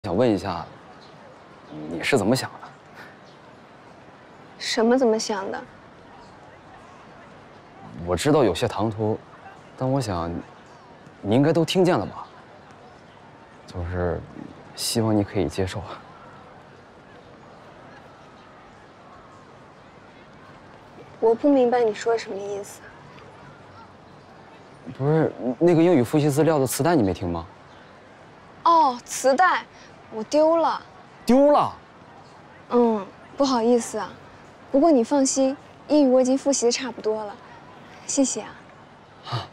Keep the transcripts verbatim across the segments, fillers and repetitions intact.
想问一下，你是怎么想的？ 什么怎么想的？ 我知道有些唐突，但我想，你应该都听见了吧？就是希望你可以接受。 我不明白你说什么意思。 不是那个英语复习资料的磁带你没听吗？ 哦，磁带，我丢了。 丢了？ 嗯，不好意思啊。不过你放心，英语我已经复习的差不多了，谢谢啊。啊。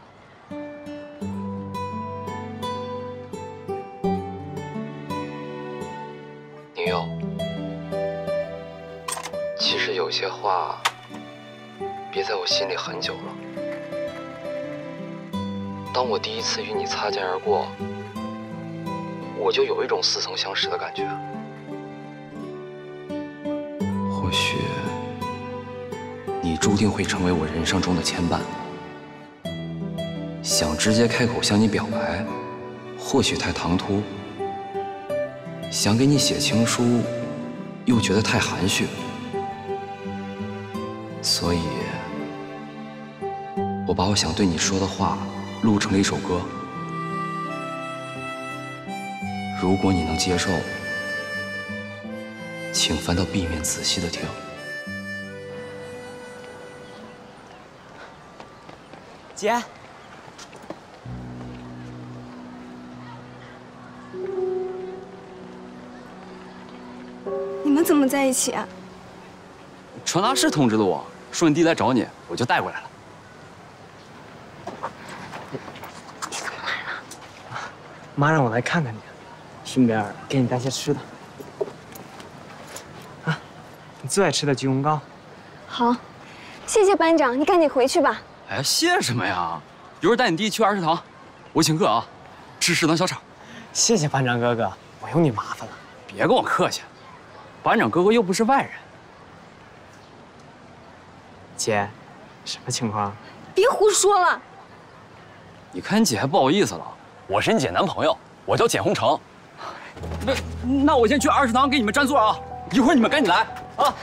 宁佑，其实有些话憋在我心里很久了。当我第一次与你擦肩而过，我就有一种似曾相识的感觉。或许你注定会成为我人生中的牵绊。想直接开口向你表白，或许太唐突；想给你写情书，又觉得太含蓄。所以，我把我想对你说的话录成了一首歌。如果你能接受，请翻到 B 面仔细的听。 姐， 你们怎么在一起啊？ 传达室通知的我，说你弟来找你，我就带过来了。 你怎么来了？妈让我来看看你，顺便给你带些吃的。啊，你最爱吃的鸡公糕。 好，谢谢班长，你赶紧回去吧。 哎，谢什么呀？一会儿带你弟去二食堂，我请客啊，吃食堂小炒。 谢谢班长哥哥，我有你麻烦了。 别跟我客气，班长哥哥又不是外人。 姐，什么情况？ 别胡说了。 你看你姐还不好意思了。我是你姐男朋友，我叫简宏成。那那我先去二食堂给你们占座啊，一会儿你们赶紧来啊。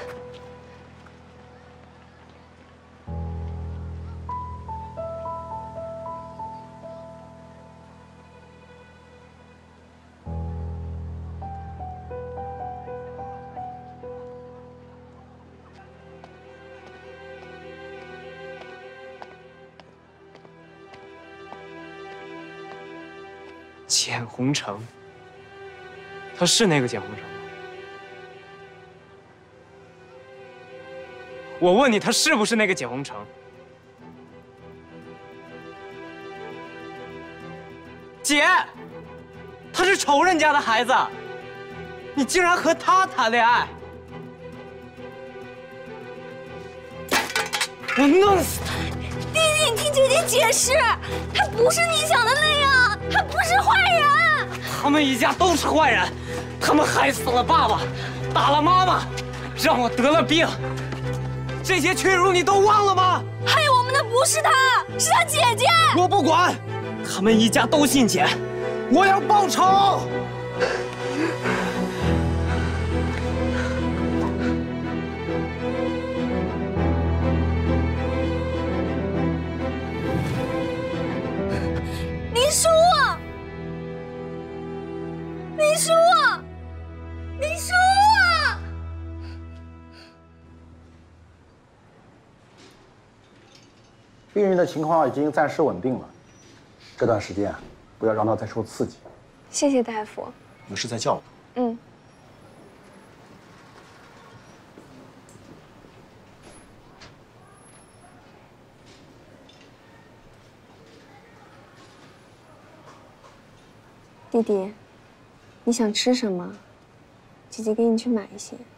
简宏成，他是那个简宏成吗？我问你，他是不是那个简宏成？姐，他是仇人家的孩子，你竟然和他谈恋爱！我弄死他！ 弟弟，你听姐姐解释，他不是你想的那样，他不是坏人。 他们一家都是坏人，他们害死了爸爸，打了妈妈，让我得了病。这些屈辱你都忘了吗？ 害我们的不是他，是他姐姐。 我不管，他们一家都姓简，我要报仇。 林叔啊，林叔啊，林叔啊！ 病人的情况已经暂时稳定了，这段时间不要让他再受刺激。 谢谢大夫。 有事再叫我。 嗯。弟弟，你想吃什么？姐姐给你去买一些。